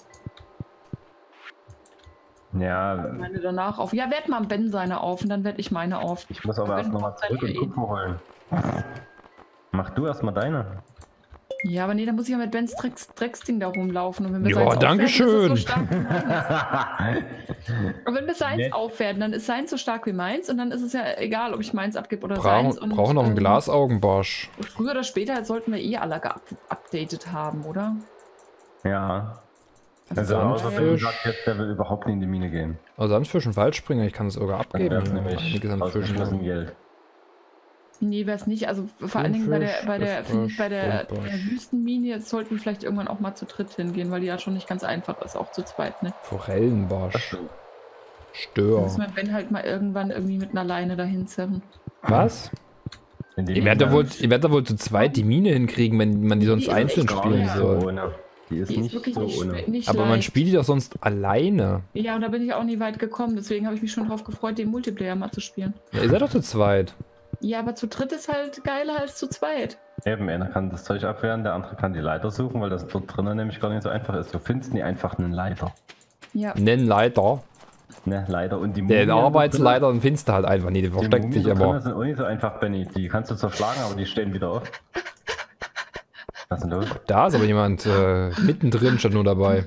[SPEAKER 2] Ja,
[SPEAKER 1] Meine danach auf. Ja, werd mal einen Ben seine auf und dann werde ich meine auf.
[SPEAKER 2] ich muss aber erst nochmal zurück und Kupfer holen. Mach du erstmal deine.
[SPEAKER 1] Ja, aber nee, dann muss ich ja mit Bens Drecksding da rumlaufen. Und wenn wir
[SPEAKER 3] Ja,
[SPEAKER 1] seins
[SPEAKER 3] danke
[SPEAKER 1] aufwerten, ist es
[SPEAKER 3] schön.
[SPEAKER 1] so stark wie meins. Und wenn wir seins
[SPEAKER 2] Nett.
[SPEAKER 1] aufwerten, dann ist seins so stark wie meins und dann ist es ja egal, ob ich meins abgebe oder seins. Und,
[SPEAKER 3] Brauchen noch einen Glasaugenbarsch.
[SPEAKER 1] Früher oder später sollten wir eh alle geupdatet haben, oder?
[SPEAKER 2] Ja. Also
[SPEAKER 3] Sandfisch.
[SPEAKER 2] außer wenn du sagst jetzt, der will überhaupt nicht in die Mine gehen.
[SPEAKER 3] Also Sandfisch und Waldspringer, ich kann es sogar
[SPEAKER 2] Dann
[SPEAKER 3] abgeben.
[SPEAKER 2] wäre es
[SPEAKER 3] Ja,
[SPEAKER 2] nämlich
[SPEAKER 3] einiges an Fischen.
[SPEAKER 2] ausgeschlossen Geld.
[SPEAKER 1] Nee, wäre es nicht. Also vor allen Dingen finde ich, bei der Wüstenmine sollten wir vielleicht irgendwann auch mal zu dritt hingehen, weil die ja schon nicht ganz einfach ist, auch zu zweit, ne?
[SPEAKER 3] Forellenbarsch.
[SPEAKER 1] Da
[SPEAKER 3] Stör.
[SPEAKER 1] müssen wir Ben halt mal irgendwann irgendwie mit einer Leine dahin zerren.
[SPEAKER 3] Was?
[SPEAKER 2] Wenn die
[SPEAKER 3] Ihr werdet da wohl zu zweit die Mine hinkriegen, wenn man die sonst
[SPEAKER 1] Die ist
[SPEAKER 3] einzeln
[SPEAKER 1] echt
[SPEAKER 3] spielen
[SPEAKER 1] schwer.
[SPEAKER 3] soll.
[SPEAKER 2] ohne. Die ist
[SPEAKER 1] Die ist
[SPEAKER 2] nicht
[SPEAKER 1] wirklich
[SPEAKER 2] so ohne.
[SPEAKER 1] nicht
[SPEAKER 3] Aber man
[SPEAKER 1] leicht.
[SPEAKER 3] spielt die doch sonst alleine.
[SPEAKER 1] Ja, und da bin ich auch nie weit gekommen, deswegen habe ich mich schon drauf gefreut, den Multiplayer mal zu spielen.
[SPEAKER 3] Ja, ihr seid doch zu zweit.
[SPEAKER 1] Ja, aber zu dritt ist halt geiler als zu zweit.
[SPEAKER 2] Eben, einer kann das Zeug abwehren, der andere kann die Leiter suchen, weil das dort drinnen nämlich gar nicht so einfach ist. Du findest nie einfach einen Leiter.
[SPEAKER 1] Ja.
[SPEAKER 3] Nenn Leiter.
[SPEAKER 2] Ne, Leiter. Und die
[SPEAKER 3] Den
[SPEAKER 2] Mumien
[SPEAKER 3] Arbeitsleiter den findest du halt einfach nie. Der
[SPEAKER 2] dort drinnen-
[SPEAKER 3] versteckt
[SPEAKER 2] die
[SPEAKER 3] sich
[SPEAKER 2] Mumien dort drinnen
[SPEAKER 3] aber.
[SPEAKER 2] sind auch nicht so einfach, Benny. Die kannst du zerschlagen, aber die stehen wieder auf. Was ist denn los?
[SPEAKER 3] Da ist aber jemand mittendrin schon nur dabei.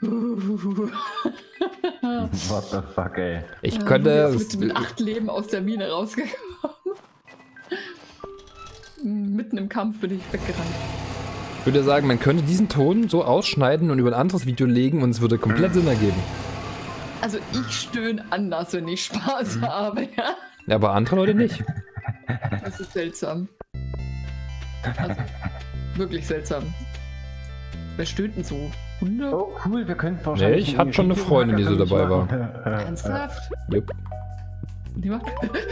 [SPEAKER 2] What the fuck, ey.
[SPEAKER 3] Ich
[SPEAKER 1] Ja,
[SPEAKER 3] könnte.
[SPEAKER 1] mit 8 Leben aus der Mine rausgekommen. Mitten im Kampf bin ich weggerannt.
[SPEAKER 3] Ich würde sagen, man könnte diesen Ton so ausschneiden und über ein anderes Video legen und es würde komplett Sinn ergeben.
[SPEAKER 1] Also ich stöhne anders, wenn ich Spaß habe, ja.
[SPEAKER 3] Ja, aber andere Leute nicht.
[SPEAKER 1] Das ist seltsam. Also, wirklich seltsam. Wer stöhnt denn so? Hunde?
[SPEAKER 2] Oh, cool, wir könnten
[SPEAKER 3] Nee,
[SPEAKER 2] wahrscheinlich...
[SPEAKER 3] ich hatte schon eine Freundin, die so dabei war.
[SPEAKER 1] Ernsthaft?
[SPEAKER 3] Jupp.
[SPEAKER 1] Die macht...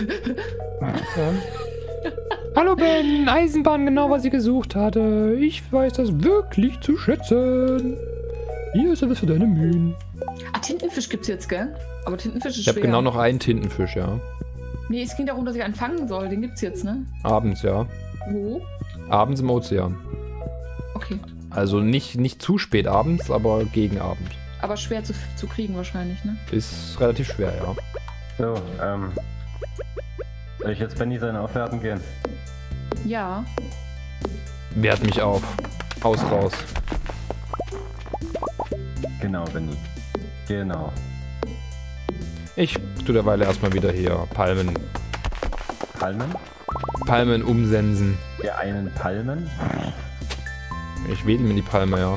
[SPEAKER 3] Hallo Ben, Eisenbahn, genau was ich gesucht hatte. Ich weiß das wirklich zu schätzen. Hier ist alles für deine Mühen.
[SPEAKER 1] Ah, Tintenfisch gibt's jetzt, gell? Aber Tintenfisch ist
[SPEAKER 3] Ich
[SPEAKER 1] schwer.
[SPEAKER 3] habe genau noch einen Tintenfisch, ja.
[SPEAKER 1] Nee, es ging darum, dass ich einen fangen soll. Den gibt's jetzt, ne?
[SPEAKER 3] Abends, ja.
[SPEAKER 1] Wo?
[SPEAKER 3] Abends im Ozean.
[SPEAKER 1] Okay.
[SPEAKER 3] Also nicht zu spät abends, aber gegen Abend.
[SPEAKER 1] Aber schwer zu kriegen wahrscheinlich, ne?
[SPEAKER 3] Ist relativ schwer, ja.
[SPEAKER 2] So, soll ich jetzt Benny seine Aufwerten gehen?
[SPEAKER 1] Ja.
[SPEAKER 3] Wehrt mich auf. Haus raus.
[SPEAKER 2] Genau, Benny. Genau.
[SPEAKER 3] Ich tu derweil erstmal wieder hier Palmen umsensen.
[SPEAKER 2] Wir einen Palmen.
[SPEAKER 3] Ich wedel mir die Palme, ja.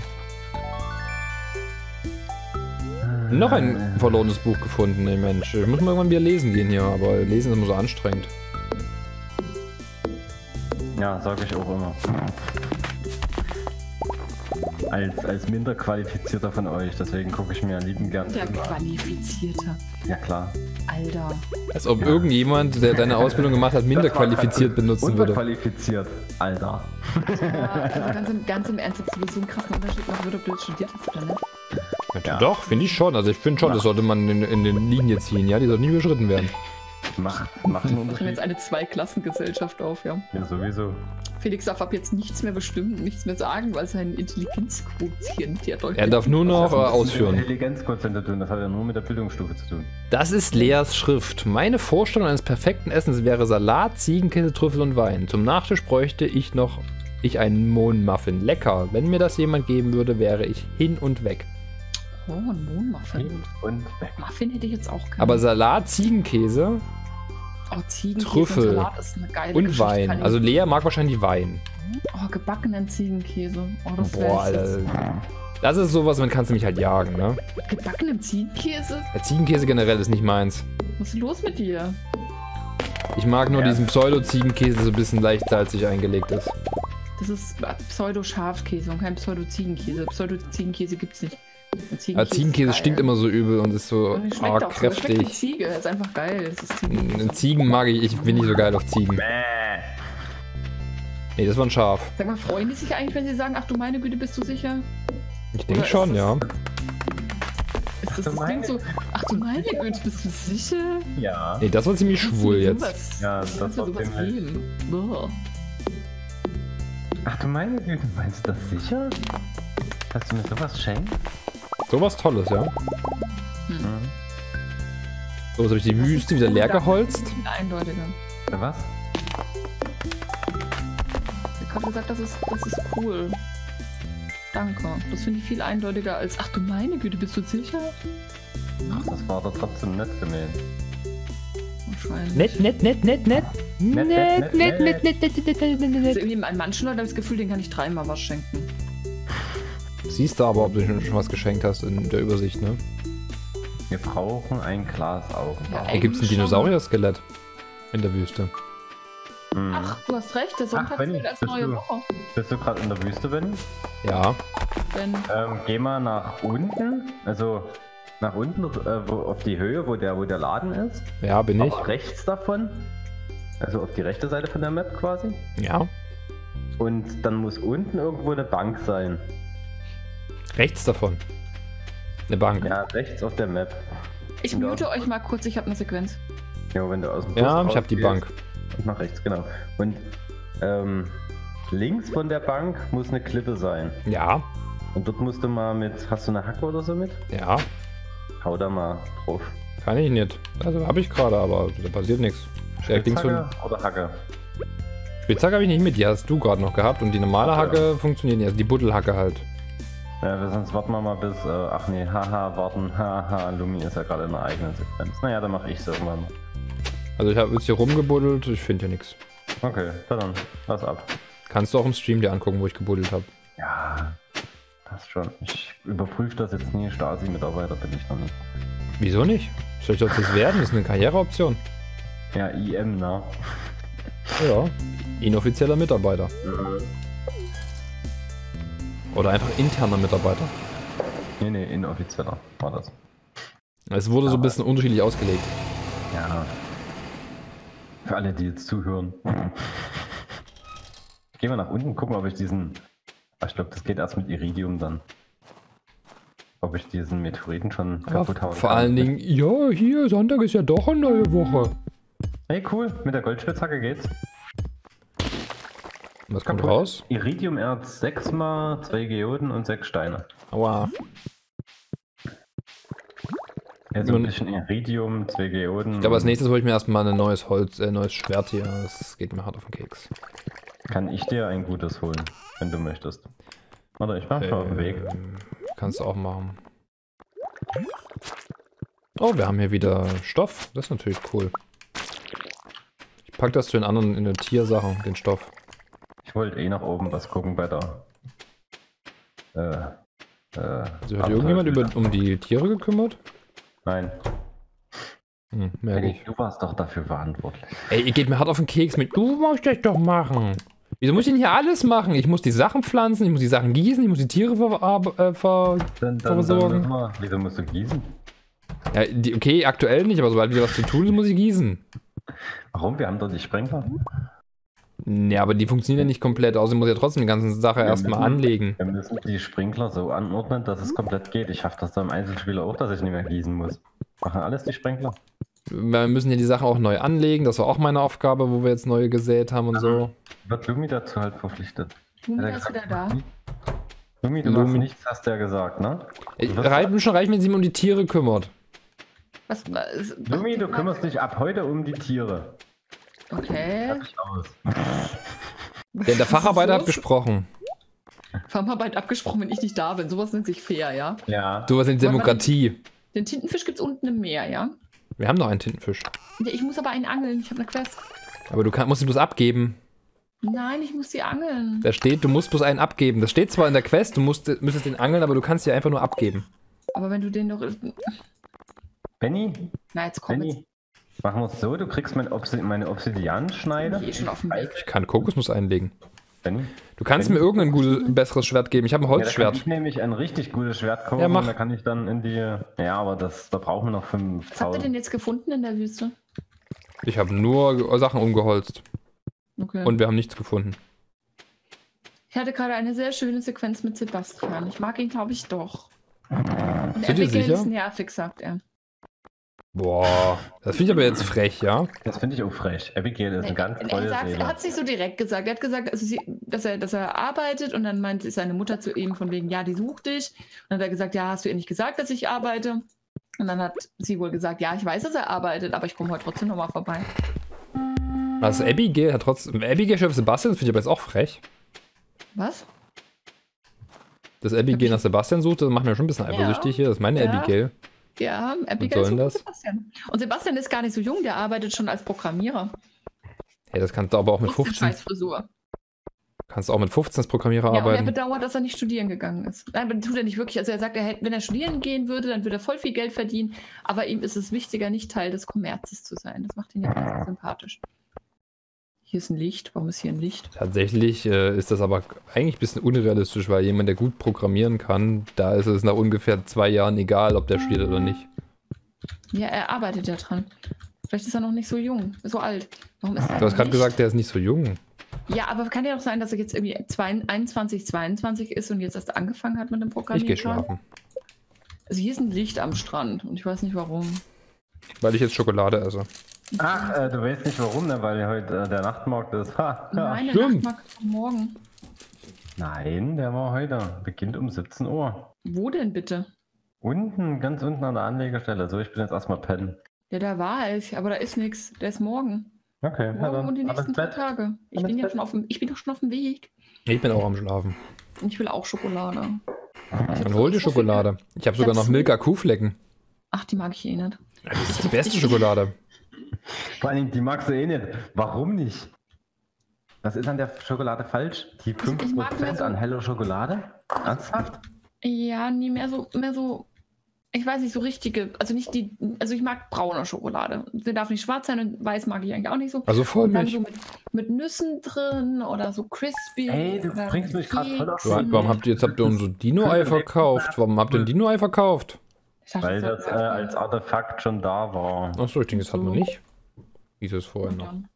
[SPEAKER 3] Noch ein verlorenes Buch gefunden, ey Mensch. Ich muss mal irgendwann wieder lesen gehen hier, aber lesen ist immer so anstrengend.
[SPEAKER 2] Ja, sage ich auch immer. Als minder qualifizierter von euch, deswegen gucke ich mir lieben gern.
[SPEAKER 1] Der Qualifizierter.
[SPEAKER 2] Ja klar.
[SPEAKER 1] Alter.
[SPEAKER 3] Als ob irgendjemand, der deine Ausbildung gemacht hat, minder qualifiziert benutzen würde.
[SPEAKER 2] Unterqualifiziert, Alter.
[SPEAKER 1] Ja, also ganz im Ernst, ob du so einen krassen Unterschied machen würde, ob du jetzt studiert hast oder nicht?
[SPEAKER 3] Ja. Doch, finde ich schon. Also ich finde schon, das sollte man in den Linie ziehen, ja? Die sollten nie überschritten werden.
[SPEAKER 2] Macht einen
[SPEAKER 1] Wir machen
[SPEAKER 2] Unterschied.
[SPEAKER 1] jetzt eine Zweiklassengesellschaft auf, ja.
[SPEAKER 2] Ja, sowieso.
[SPEAKER 1] Felix darf ab jetzt nichts mehr bestimmen, nichts mehr sagen, weil sein Intelligenzquotient ja deutlich...
[SPEAKER 3] Er darf nur noch ausführen.
[SPEAKER 2] Intelligenzquotient tun, das hat ja nur mit der Bildungsstufe zu tun.
[SPEAKER 3] Das ist Leas Schrift. Meine Vorstellung eines perfekten Essens wäre Salat, Ziegenkäse, Trüffel und Wein. Zum Nachtisch bräuchte ich einen Mohnmuffin. Lecker. Wenn mir das jemand geben würde, wäre ich hin und weg.
[SPEAKER 1] Oh, ein Mohnmuffin.
[SPEAKER 2] Und weg.
[SPEAKER 1] Muffin hätte ich jetzt auch gerne.
[SPEAKER 3] Aber Salat, Ziegenkäse
[SPEAKER 1] oh, Ziegenkäse
[SPEAKER 3] Trüffel
[SPEAKER 1] und Salat ist eine geile
[SPEAKER 3] und
[SPEAKER 1] Geschichte.
[SPEAKER 3] Wein.
[SPEAKER 1] Kann ich-
[SPEAKER 3] Also Lea mag wahrscheinlich Wein.
[SPEAKER 1] Oh, gebackenen Ziegenkäse. Oh, das
[SPEAKER 3] Boah,
[SPEAKER 1] wäre
[SPEAKER 3] Alter. Das ist sowas, man kannst du mich halt jagen, ne?
[SPEAKER 1] Gebackenem Ziegenkäse?
[SPEAKER 3] Der Ziegenkäse generell ist nicht meins.
[SPEAKER 1] Was ist los mit dir?
[SPEAKER 3] Ich mag nur
[SPEAKER 2] Ja.
[SPEAKER 3] diesen Pseudo-Ziegenkäse, der so ein bisschen leicht salzig eingelegt ist.
[SPEAKER 1] Das ist Pseudo-Schafkäse und kein Pseudo-Ziegenkäse. Pseudo-Ziegenkäse gibt's nicht.
[SPEAKER 3] Aber Ziegenkäse
[SPEAKER 1] ist
[SPEAKER 3] stinkt
[SPEAKER 1] geil.
[SPEAKER 3] immer so übel und ist so
[SPEAKER 1] Und schmeckt
[SPEAKER 3] arg
[SPEAKER 1] auch so. Schmeckt wie
[SPEAKER 3] kräftig.
[SPEAKER 1] Ziege, ist einfach geil. Das ist Ziegenkäse.
[SPEAKER 3] Ziegen mag ich bin nicht so geil auf Ziegen. Nee, das war ein Schaf.
[SPEAKER 1] Sag mal, freuen die sich eigentlich, wenn sie sagen, ach du meine Güte, bist du sicher?
[SPEAKER 3] Ich denke
[SPEAKER 1] Oder
[SPEAKER 3] schon,
[SPEAKER 1] ist
[SPEAKER 3] ja.
[SPEAKER 1] Ist das klingt so, ach du meine Güte, bist du sicher?
[SPEAKER 2] Ja.
[SPEAKER 3] Nee, das war ziemlich
[SPEAKER 1] Kannst du
[SPEAKER 3] schwul
[SPEAKER 1] mir
[SPEAKER 3] jetzt.
[SPEAKER 1] sowas-
[SPEAKER 2] Ja,
[SPEAKER 1] kannst
[SPEAKER 2] das
[SPEAKER 1] du mir
[SPEAKER 2] war
[SPEAKER 1] sowas
[SPEAKER 2] ziemlich-
[SPEAKER 1] geben? Boah.
[SPEAKER 2] Ach du meine Güte, meinst du das sicher? Dass du mir sowas schenkst?
[SPEAKER 3] Sowas Tolles, ja.
[SPEAKER 2] Mhm.
[SPEAKER 3] So, jetzt habe ich die Wüste wieder leer geholzt.
[SPEAKER 1] Viel eindeutiger.
[SPEAKER 2] Oder was?
[SPEAKER 1] Ich habe gesagt, das ist cool. Danke. Das finde ich viel eindeutiger als, ach du meine Güte, bist du sicher?
[SPEAKER 2] Ach, das war doch trotzdem nett gemeint.
[SPEAKER 1] Wahrscheinlich.
[SPEAKER 3] Nett.
[SPEAKER 1] Also irgendwie an manchen Leuten habe ich das Gefühl, den kann ich dreimal was schenken.
[SPEAKER 3] Siehst du aber, ob du schon was geschenkt hast in der Übersicht, ne?
[SPEAKER 2] Wir brauchen ein Glas Augen.
[SPEAKER 1] Ja,
[SPEAKER 3] Hier gibt es ein Dinosaurier-Skelett in der Wüste.
[SPEAKER 2] Mhm.
[SPEAKER 1] Ach, du hast recht, der Sonntag
[SPEAKER 2] Benni,
[SPEAKER 1] zählt als
[SPEAKER 2] bist
[SPEAKER 1] neue
[SPEAKER 2] du-
[SPEAKER 1] Woche.
[SPEAKER 2] Bist du gerade in der Wüste, Benni?
[SPEAKER 3] Ja.
[SPEAKER 1] Wenn,
[SPEAKER 2] Geh mal nach unten, also nach unten auf die Höhe, wo der Laden ist.
[SPEAKER 3] Ja, bin ich.
[SPEAKER 2] Auch rechts davon. Also auf die rechte Seite von der Map quasi.
[SPEAKER 3] Ja.
[SPEAKER 2] Und dann muss unten irgendwo eine Bank sein.
[SPEAKER 3] Rechts davon. Eine Bank.
[SPEAKER 2] Ja, rechts auf der Map.
[SPEAKER 1] ich
[SPEAKER 2] Ja.
[SPEAKER 1] mute euch mal kurz, ich habe eine Sequenz.
[SPEAKER 2] Ja, wenn du aus dem
[SPEAKER 3] Ja,
[SPEAKER 2] Bus
[SPEAKER 3] ich habe die
[SPEAKER 2] rausgehst.
[SPEAKER 3] Bank.
[SPEAKER 2] Und nach rechts, genau. Und links von der Bank muss eine Klippe sein.
[SPEAKER 3] Ja.
[SPEAKER 2] Und dort musst du mal mit. Hast du eine Hacke oder so mit?
[SPEAKER 3] Ja.
[SPEAKER 2] Hau da mal drauf.
[SPEAKER 3] Kann ich nicht. Also habe ich gerade, aber da passiert nichts.
[SPEAKER 2] Spitzhacke oder Hacke?
[SPEAKER 3] Spitzhacke habe ich nicht mit, die hast du gerade noch gehabt und die normale
[SPEAKER 2] Ach, ja.
[SPEAKER 3] Hacke funktioniert nicht, also die Buddelhacke halt.
[SPEAKER 2] Ja, sonst warten wir mal bis. Ach nee, haha, warten. Haha, Lumi ist ja gerade in einer eigenen Sequenz. Naja, dann mache ich es irgendwann mal.
[SPEAKER 3] Also ich habe jetzt hier rumgebuddelt, ich finde hier nichts.
[SPEAKER 2] Okay, dann lass ab.
[SPEAKER 3] Kannst du auch im Stream dir angucken, wo ich gebuddelt habe.
[SPEAKER 2] Ja, passt schon. Ich überprüfe das jetzt nie. Stasi-Mitarbeiter bin ich noch nicht.
[SPEAKER 3] Wieso nicht? Soll ich doch das werden? Das ist eine Karriereoption.
[SPEAKER 2] Ja, IM, ne?
[SPEAKER 3] Ja. Inoffizieller Mitarbeiter. Oder einfach interner Mitarbeiter.
[SPEAKER 2] Nee, inoffizieller war das.
[SPEAKER 3] Es wurde so ein bisschen unterschiedlich ausgelegt.
[SPEAKER 2] Ja. Für alle, die jetzt zuhören. Gehen wir nach unten, gucken, ob ich diesen... Ich glaube, das geht erst mit Iridium dann. Ob ich diesen Meteoriten schon kaputt hauen kann.
[SPEAKER 3] Vor allen Dingen, ja, hier, Sonntag ist ja doch eine neue Woche.
[SPEAKER 2] Hey, cool, mit der Goldspitzhacke geht's.
[SPEAKER 3] Was kommt raus?
[SPEAKER 2] Iridiumerz 6 mal 2 Geoden und 6 Steine.
[SPEAKER 3] Aua.
[SPEAKER 2] Also ein bisschen Iridium, 2 Geoden.
[SPEAKER 3] Ich glaube, als nächstes hole ich mir erstmal ein neues neues Schwert hier. Das geht mir hart auf den Keks.
[SPEAKER 2] Kann ich dir ein gutes holen, wenn du möchtest. Warte, ich mach schon auf den Weg.
[SPEAKER 3] Kannst du auch machen. Oh, wir haben hier wieder Stoff. Das ist natürlich cool. Ich pack das zu den anderen in den Tiersachen, den Stoff.
[SPEAKER 2] Ich wollte eh nach oben was gucken bei der...
[SPEAKER 3] Also hat irgendjemand um die Tiere gekümmert?
[SPEAKER 2] Nein.
[SPEAKER 3] Merke ich.
[SPEAKER 2] Du warst doch dafür verantwortlich.
[SPEAKER 3] Ey, ihr geht mir hart auf den Keks mit. Du musst das doch machen. Wieso muss ich denn hier alles machen? Ich muss die Sachen pflanzen, ich muss die Sachen gießen, ich muss die Tiere versorgen.
[SPEAKER 2] Wieso musst du gießen?
[SPEAKER 3] Ja, okay, aktuell nicht, aber sobald wieder was zu tun ist, muss ich gießen.
[SPEAKER 2] Warum? Wir haben doch die Sprenkler.
[SPEAKER 3] Ja, aber die funktionieren ja nicht komplett, außerdem muss ich ja trotzdem die ganze Sache erstmal anlegen.
[SPEAKER 2] Wir müssen die Sprinkler so anordnen, dass es komplett geht. Ich schaffe das da im Einzelspieler auch, dass ich nicht mehr gießen muss. Machen alles die Sprinkler.
[SPEAKER 3] Wir müssen ja die Sachen auch neu anlegen, das war auch meine Aufgabe, wo wir jetzt neue gesät haben und so.
[SPEAKER 2] Wird Lumi dazu halt verpflichtet?
[SPEAKER 1] Lumi ist wieder da.
[SPEAKER 2] Lumi, du machst nichts, hast du ja gesagt, ne?
[SPEAKER 3] Reicht schon, wenn sie sich um die Tiere kümmert.
[SPEAKER 1] Was
[SPEAKER 2] Lumi, du kümmerst dich ab heute um die Tiere.
[SPEAKER 1] Okay.
[SPEAKER 3] Der Facharbeiter hat gesprochen.
[SPEAKER 1] Facharbeit abgesprochen, wenn ich nicht da bin. Sowas nennt sich fair, ja?
[SPEAKER 2] Ja.
[SPEAKER 3] Sowas nennt Demokratie.
[SPEAKER 1] Den Tintenfisch gibt's unten im Meer, ja?
[SPEAKER 3] Wir haben noch einen Tintenfisch.
[SPEAKER 1] Ja, ich muss aber einen angeln. Ich habe eine Quest.
[SPEAKER 3] Aber du musst ihn bloß abgeben.
[SPEAKER 1] Nein, ich muss sie angeln.
[SPEAKER 3] Da steht, du musst bloß einen abgeben. Das steht zwar in der Quest, müsstest den angeln, aber du kannst sie einfach nur abgeben.
[SPEAKER 1] Aber wenn du den doch...
[SPEAKER 2] Benny?
[SPEAKER 1] Na, jetzt komm jetzt.
[SPEAKER 2] Machen wir es so, du kriegst meine Obsidian-Schneide.
[SPEAKER 1] Ich schon auf dem Weg.
[SPEAKER 3] Ich kann Kokosnuss einlegen.
[SPEAKER 2] Benny?
[SPEAKER 3] Du kannst mir irgendein besseres Schwert geben. Ich habe ein Holzschwert.
[SPEAKER 2] Ja, da kann ich nämlich ein richtig gutes Schwert kaufen.
[SPEAKER 3] Ja, mach.
[SPEAKER 2] Da kann ich dann in die... Ja, aber da brauchen wir noch 5.000.
[SPEAKER 1] Was habt ihr denn jetzt gefunden in der Wüste?
[SPEAKER 3] Ich habe nur Sachen umgeholzt.
[SPEAKER 1] Okay.
[SPEAKER 3] Und wir haben nichts gefunden.
[SPEAKER 1] Ich hatte gerade eine sehr schöne Sequenz mit Sebastian. Ich mag ihn, glaube ich, doch. Und
[SPEAKER 3] Sind ihr sicher?
[SPEAKER 1] ist nervig, sagt er.
[SPEAKER 3] Boah, das finde ich aber jetzt frech, ja?
[SPEAKER 2] Das finde ich auch frech. Abigail ist eine ganz tolle Seele.
[SPEAKER 1] Er hat es nicht so direkt gesagt. Er hat gesagt, also dass er arbeitet und dann meint seine Mutter zu ihm von wegen, ja, die sucht dich. Und dann hat er gesagt, ja, hast du ihr nicht gesagt, dass ich arbeite? Und dann hat sie wohl gesagt, ja, ich weiß, dass er arbeitet, aber ich komme heute trotzdem nochmal vorbei.
[SPEAKER 3] Also Abigail hat trotzdem... Abigail schafft Sebastian, das finde ich aber jetzt auch frech.
[SPEAKER 1] Was?
[SPEAKER 3] Dass Abigail nach Sebastian sucht, das macht mir schon ein bisschen eifersüchtig hier. Das ist meine Abigail.
[SPEAKER 1] Ja, Abigail sucht Sebastian. Und Sebastian ist gar nicht so jung, der arbeitet schon als Programmierer.
[SPEAKER 3] Hey, das kannst du aber auch mit 15.
[SPEAKER 1] Frisur.
[SPEAKER 3] Kannst du auch mit 15 als Programmierer arbeiten.
[SPEAKER 1] Und er bedauert, dass er nicht studieren gegangen ist. Nein, aber tut er nicht wirklich. Also er sagt, wenn er studieren gehen würde, dann würde er voll viel Geld verdienen. Aber ihm ist es wichtiger, nicht Teil des Kommerzes zu sein. Das macht ihn ja ganz sympathisch. Hier ist ein Licht. Warum ist hier ein Licht?
[SPEAKER 3] Tatsächlich ist das aber eigentlich ein bisschen unrealistisch, weil jemand, der gut programmieren kann, da ist es nach ungefähr 2 Jahren egal, ob der studiert oder nicht.
[SPEAKER 1] Ja, er arbeitet ja dran. Vielleicht ist er noch nicht so jung, so alt. Warum ist
[SPEAKER 3] du hast gerade gesagt, der ist nicht so jung.
[SPEAKER 1] Ja, aber kann ja auch sein, dass er jetzt irgendwie 21, 22 ist und jetzt erst angefangen hat mit dem Programmieren.
[SPEAKER 3] Ich gehe schlafen.
[SPEAKER 1] Also hier ist ein Licht am Strand und ich weiß nicht warum.
[SPEAKER 3] Weil ich jetzt Schokolade esse.
[SPEAKER 2] Ach, du weißt nicht warum, ne? Weil heute der Nachtmarkt ist. Ha,
[SPEAKER 1] nein, der Nachtmarkt ist morgen.
[SPEAKER 2] Nein, der war heute. Beginnt um 17 Uhr.
[SPEAKER 1] Wo denn bitte?
[SPEAKER 2] Unten, ganz unten an der Anlegestelle. So, ich bin jetzt erstmal pennen.
[SPEAKER 1] Ja, da war ich, aber da ist nichts. Der ist morgen.
[SPEAKER 2] Okay,
[SPEAKER 1] morgen dann, und die nächsten 2 Tage. Ich bin ja schon auf dem Weg.
[SPEAKER 3] Ich bin auch am Schlafen.
[SPEAKER 1] Und ich will auch Schokolade.
[SPEAKER 3] Dann hol dir Schokolade. Ich habe sogar noch Milka Kuhflecken.
[SPEAKER 1] Ach, die mag ich eh nicht.
[SPEAKER 3] Das ist die beste Schokolade.
[SPEAKER 2] Vor allem, die magst du eh nicht. Warum nicht? Was ist an der Schokolade falsch? Die 5% an heller Schokolade? Ernsthaft?
[SPEAKER 1] Ja, nie mehr so ich weiß nicht, so richtige, also nicht die, also ich mag braune Schokolade. Sie darf nicht schwarz sein und weiß mag ich eigentlich auch nicht so.
[SPEAKER 3] Also
[SPEAKER 1] Dann
[SPEAKER 3] Vollmilch.
[SPEAKER 1] so mit Nüssen drin oder so crispy.
[SPEAKER 2] Ey, du
[SPEAKER 1] oder
[SPEAKER 2] bringst
[SPEAKER 1] mit
[SPEAKER 2] mich gerade voll auf
[SPEAKER 1] Keksen.
[SPEAKER 3] Warum habt ihr unser Dino-Ei verkauft? Warum habt ihr ein Dino-Ei verkauft?
[SPEAKER 1] Ich dachte,
[SPEAKER 2] Weil das
[SPEAKER 1] wäre
[SPEAKER 2] als Artefakt schon da war.
[SPEAKER 3] Achso, ich denke, das hat man
[SPEAKER 1] So.
[SPEAKER 3] nicht. Hieß es vorher
[SPEAKER 1] Und
[SPEAKER 3] noch.
[SPEAKER 1] dann